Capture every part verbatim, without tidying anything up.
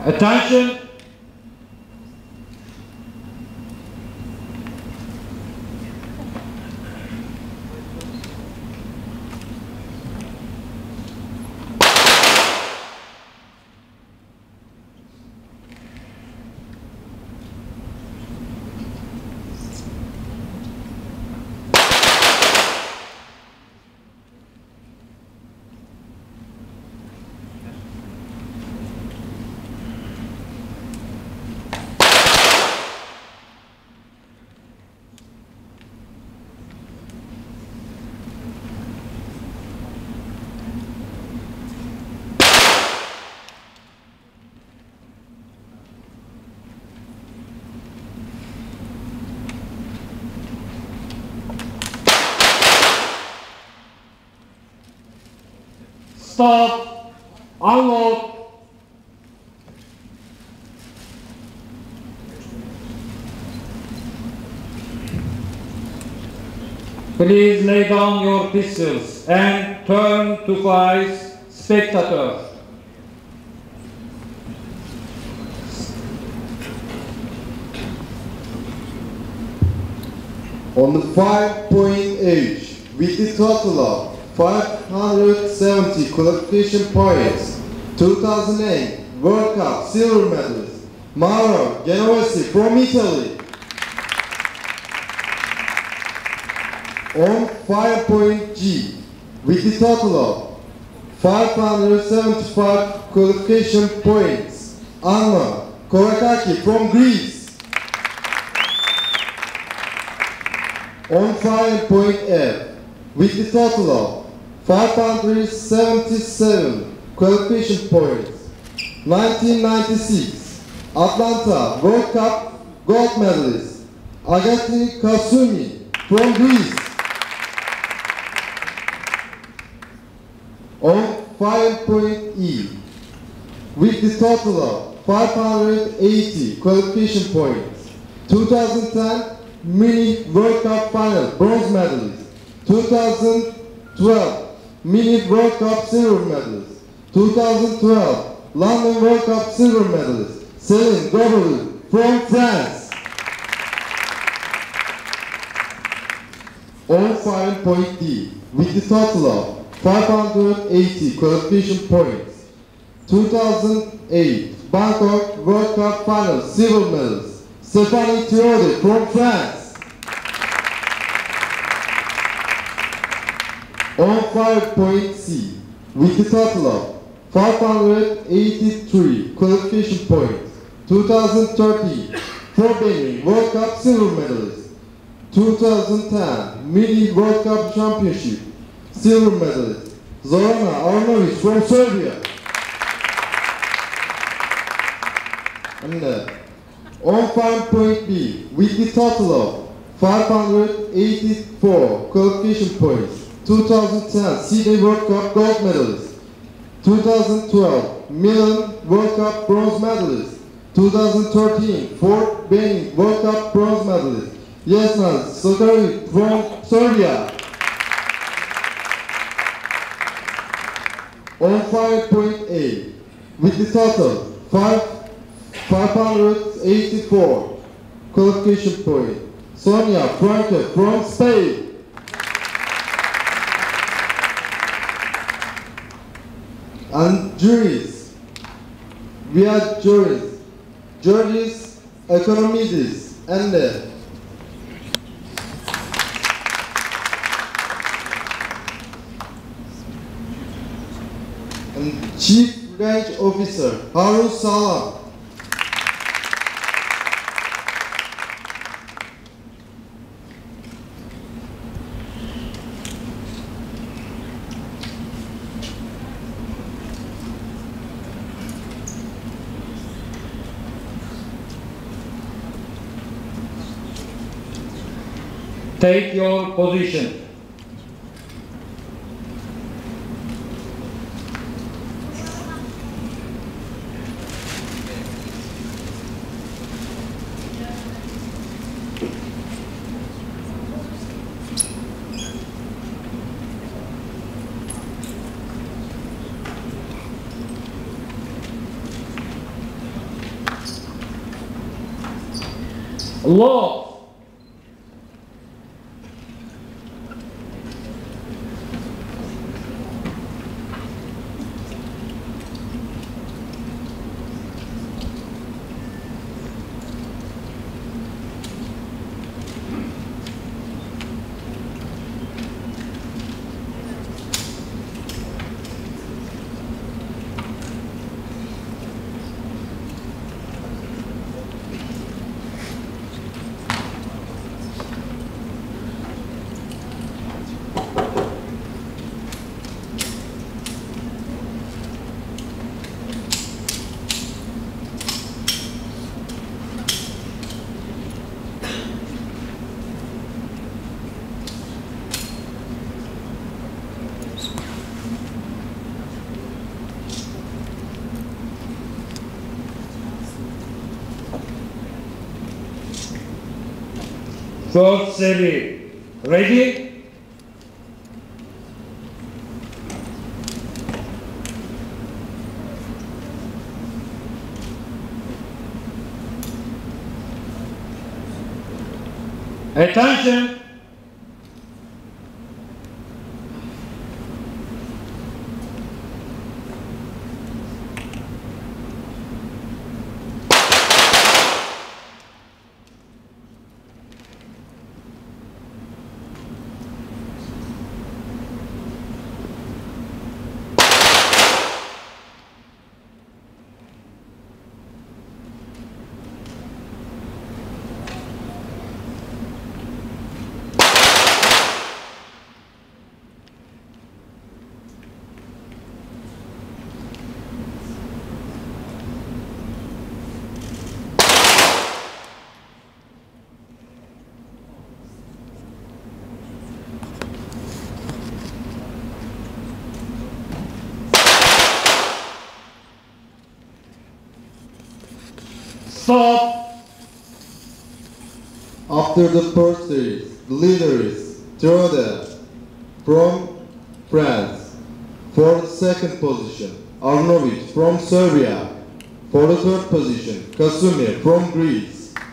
Attention. Stop. Unload. Please lay down your pistols and turn to face spectators. On the five-point age, with the total of five hundred seventy qualification points, two thousand eight World Cup silver medalist, Mauro Genovesi from Italy. On five-point G, with the total of five hundred seventy-five qualification points, Anna Korakaki from Greece. On five-point F, with the total of five hundred seventy-seven qualification points, nineteen ninety-six Atlanta World Cup gold medalist, Agati Kasumi from Greece. On five-point E, with the total of five hundred eighty qualification points, two thousand ten Mini World Cup final bronze medalist, two thousand twelve Mini World Cup silver medalist, two thousand twelve London World Cup silver medalist, Céline Gobelin from France. On five-point D, with the total of five hundred eighty qualification points, two thousand eight Bangkok World Cup final silver medalist, Stéphanie Thiaudet from France. On five-point C, with the total of five hundred eighty-three qualification points, two thousand thirteen Benin World Cup silver medalist, two thousand ten Mini World Cup Championship silver medalist, Zorana Arnautovic from Serbia. And uh, on five-point B, with the total of five hundred eighty-four qualification points, two thousand ten Sydney World Cup gold medalist, two thousand twelve Milan World Cup bronze medalist, two thousand thirteen Fort Benning World Cup bronze medalist, Yasna Sotaric from Serbia. On five-point A, with the total five hundred eighty-four qualification point, Sonia Franke from Spain. And juries, we are juries, Georgis Economidis and uh, and Chief Range Officer Harun Salam. Take your position. Low. Third series. Ready? Attention. Stop. After the first series, the leader is Terodde from France. For the second position, Arnautovic from Serbia. For the third position, Kasumir from Greece.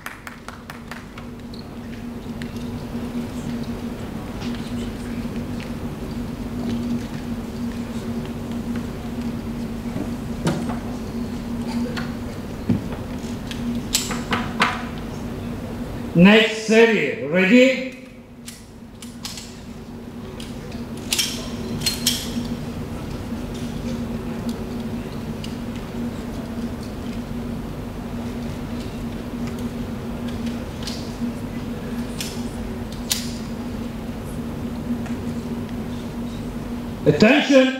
Next series. Ready? Attention.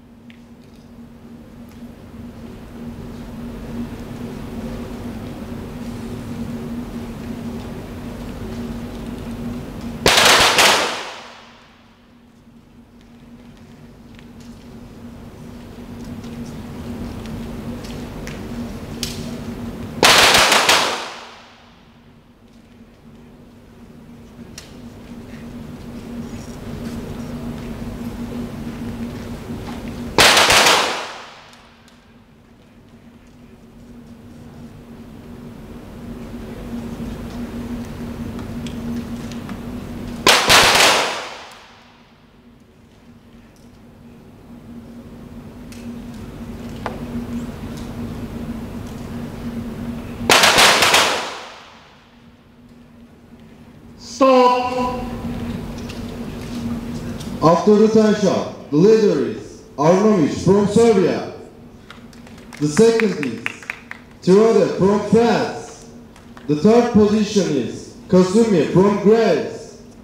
Stop. After the ten shot, the leader is Arnautovic from Serbia. The second is Terodde from France. The third position is Kasumir from Greece.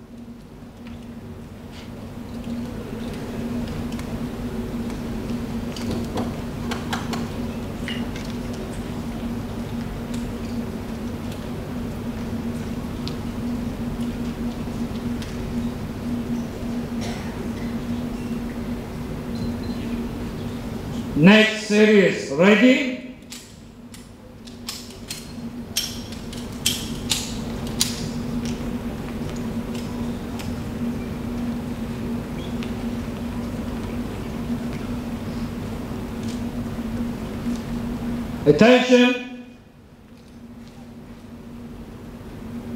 Next series. Ready? Attention.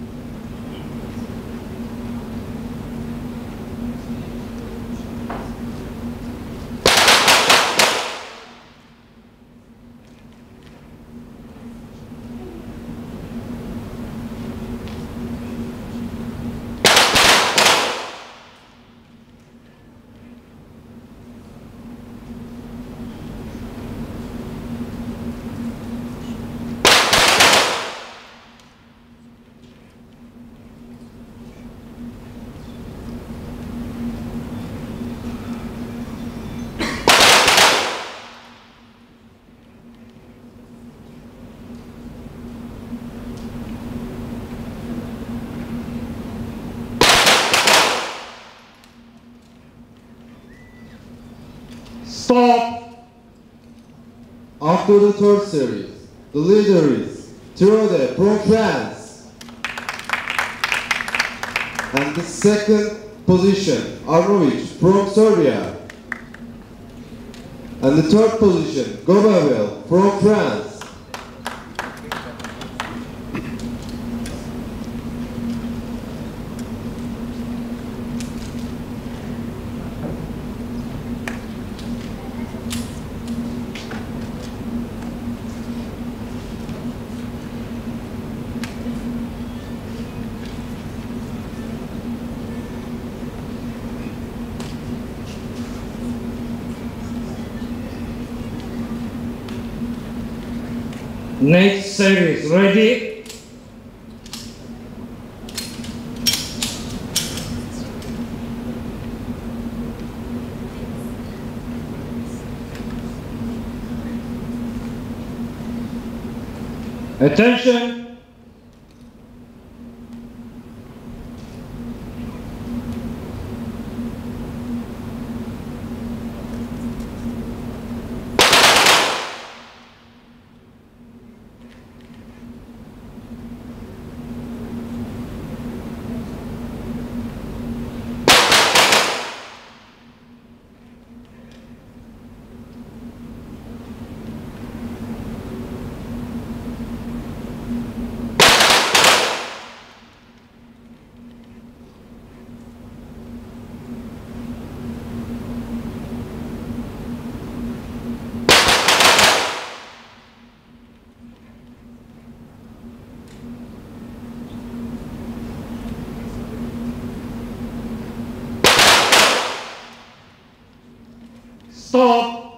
Stop. After the third series, the leader is Tirode from France. And the second position, Arnovic from Serbia. And the third position, Gobavel from France. Next series, ready? Attention! Stop.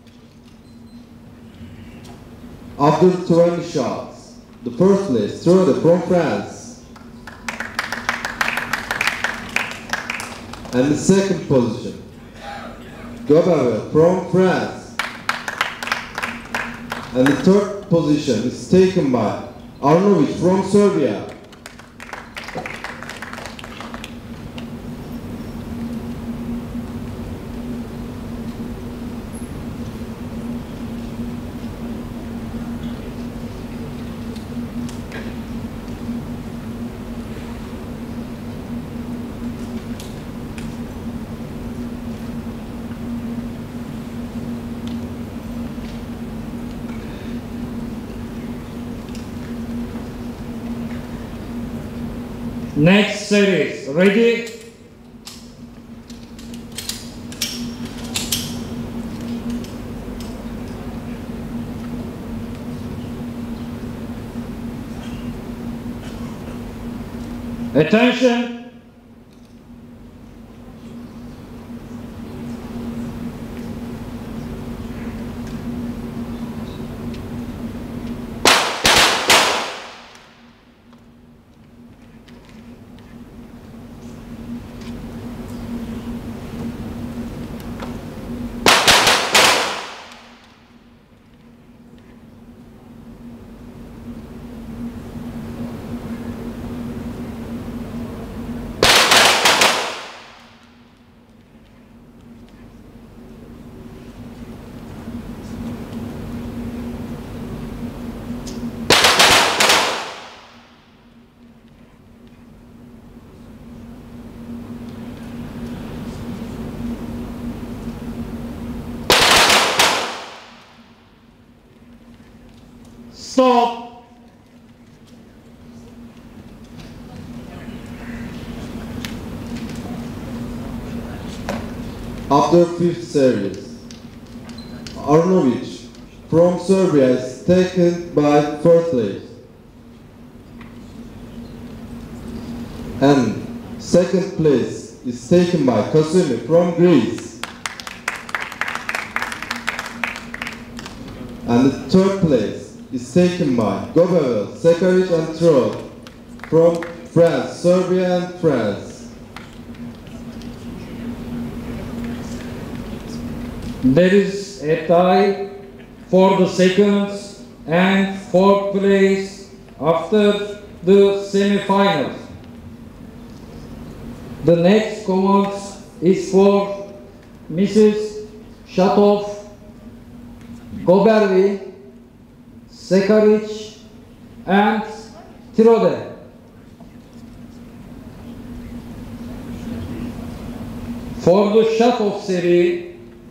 After twenty shots, the first place, Tirode from France. And the second position, Gobavel from France. And the third position is taken by Arnovic from Serbia. Next series, ready? Attention! Stop. After fifth series, Arnovic from Serbia is taken by first place. And second place is taken by Kasumi from Greece. And the third place is taken by Gobavel, Sekaric and Tirode from France, Serbia and France. There is a tie for the second and fourth place after the semi-finals. The next command is for Missus Shatov, Gobervi, Sekaric, and Tirode. For the Shatov series,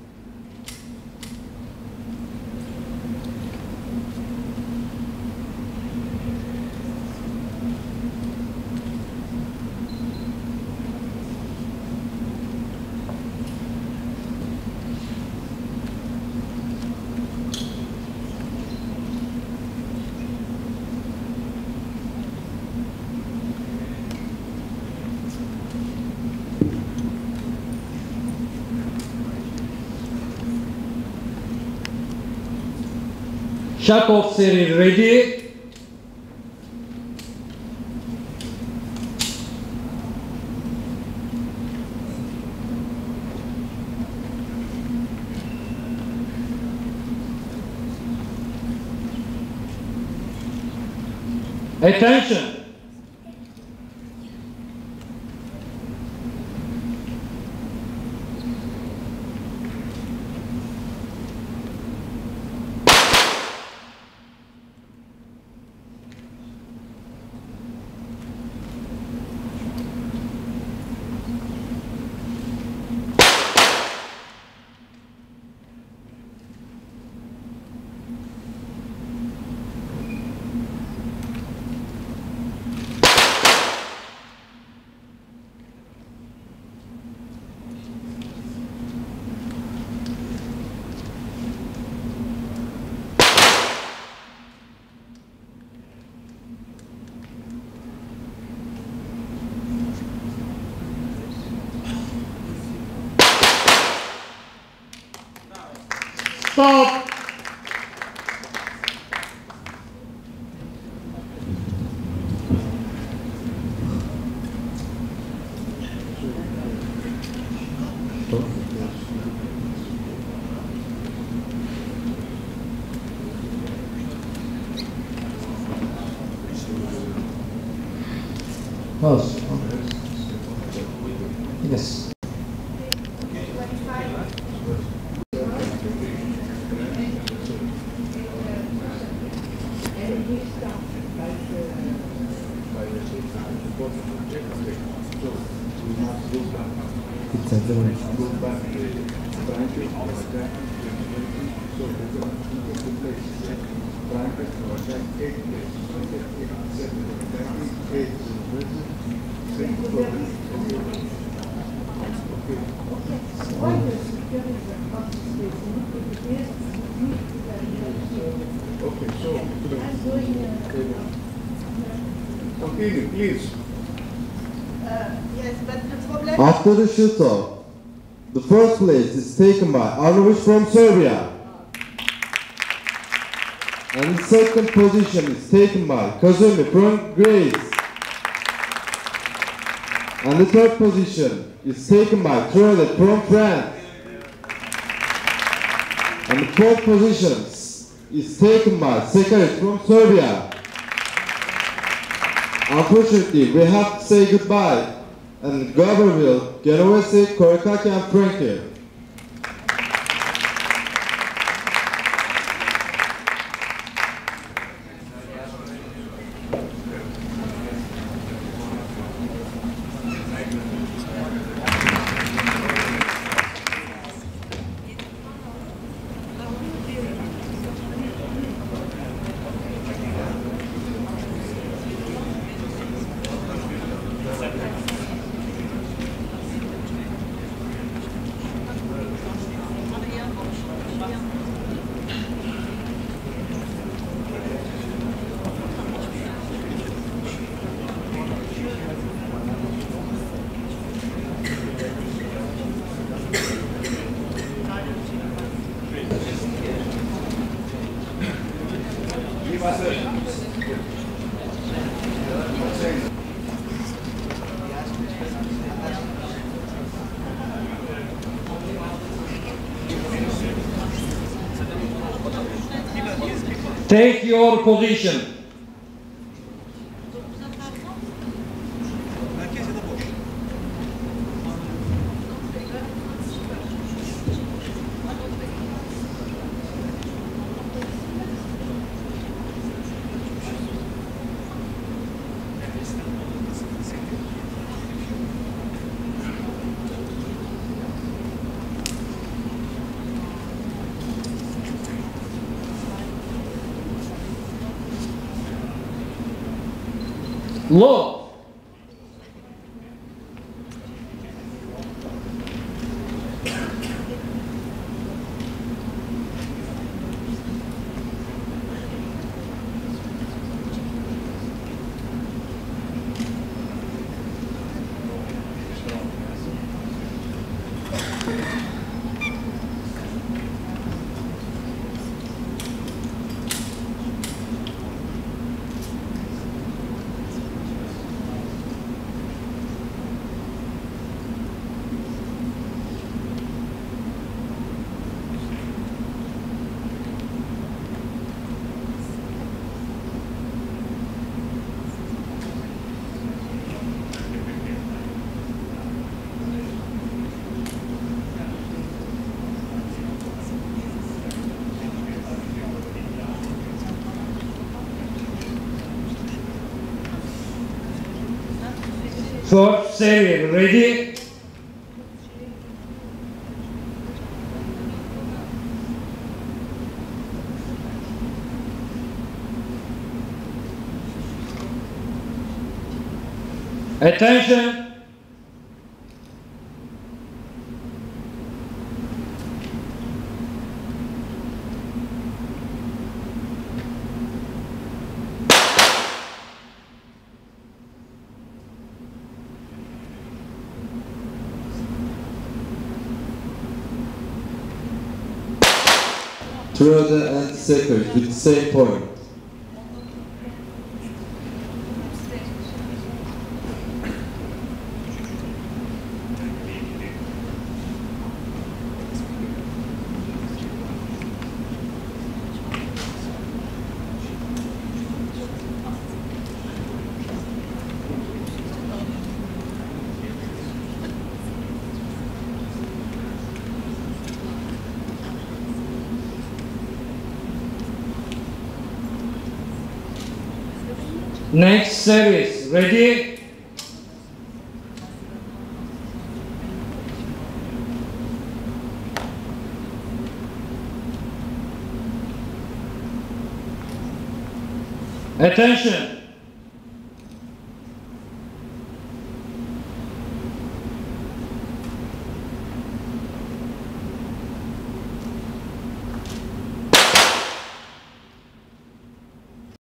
Shatov series ready. Attention. Stop. Pause. Yes. Okay, so continue, please. Uh, yes, but the problem. After the shootout, the first place is taken by Arnovic from Serbia. And the second position is taken by Kazumi from Greece. And the third position is taken by Trolet from France. And the fourth position is taken by Sekaric from Serbia. Unfortunately, we have to say goodbye. And Gabriel, Genovese, Korekaki and Frankie. Take your position. Low. Fourth series, ready? Attention! Throw the anti-second with the same point. Next series, ready? Attention!